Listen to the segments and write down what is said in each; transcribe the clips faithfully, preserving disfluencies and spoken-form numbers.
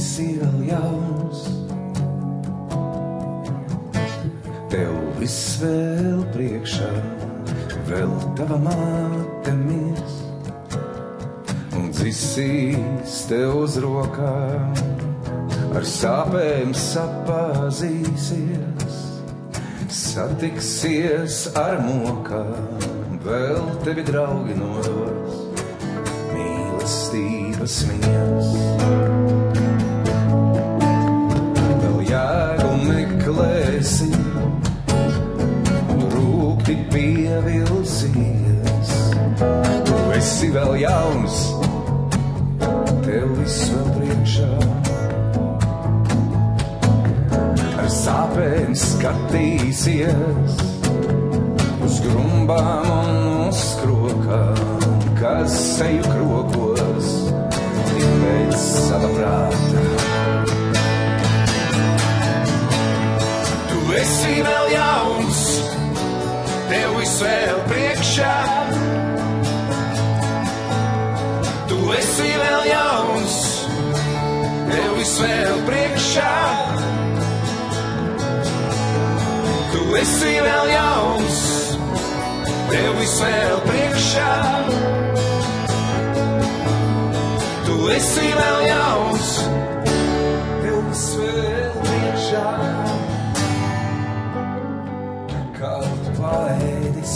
esi vēl jauns, tev viss vēl priekšā, vēl tava māte mirs, un dzisīs tev uz rokām, ar sāpēm sapazīsies, satiksies ar mokām, vēl tevi draugi nodos, mīlestības miers. Vēl jēgu meklēsi, rūkti pievilsies, tu esi vēl jauns, tev viss vēl priekšā. Ar sāpēm skatīsies, uz grumbām un uz krokām, kas seju krokos, tik pēc sava prāta. Tu esi vēl jauns, tev viss vēl priekšā. Tu esi vēl jauns, tev viss vēl priekšā. Tu esi vēl jauns, tev viss vēl priekšā. Tu esi vēl jauns, tev viss vēl priekšā. Kaut paēdis,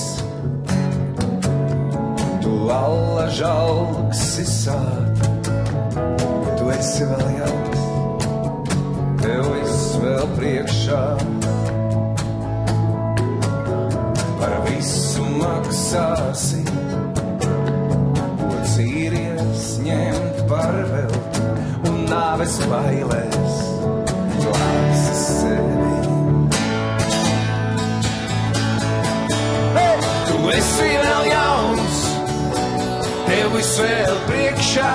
tu alla žalgsi sāt. Tu esi vēl jauns, tev viss vēl priekšā. Par visu maksāsi, ko cīries ņemt par velti, un nāves bailēs glābsi sevi. Hey! Tu esi vēl jauns, tev viss vēl priekšā.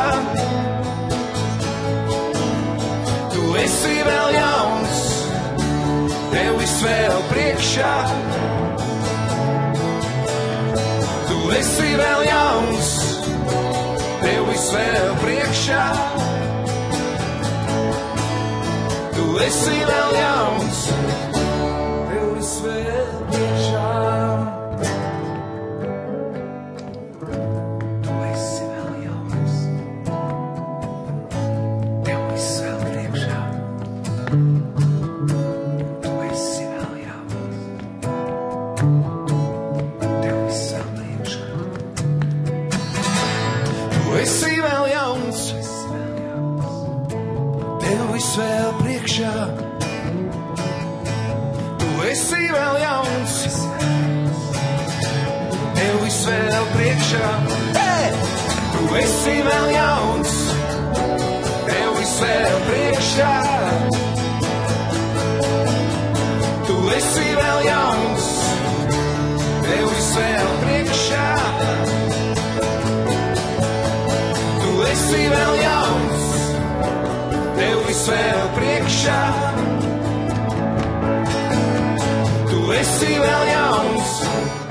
Tu esi vēl jauns, tev viss vēl priekšā. Tu esi vēl jauns, tev viss vēl priekšā. Tu esi vēl jauns, tev viss vēl priekšā. Tu esi vēl jauns, tev viss vēl priekšā. Tu esi vēl jauns, tev viss vēl priekšā. Tu esi vēl jauns, tev viss vēl priekšā. Tu esi vēl jauns, tev viss vēl priekšā. Hey! Tu esi vēl jauns, tev viss vēl priekšā. Tu esi vēl jauns, tev viss vēl priekšā. Tu esi vēl jauns, tev viss vēl priekšā. Tu esi vēl jauns,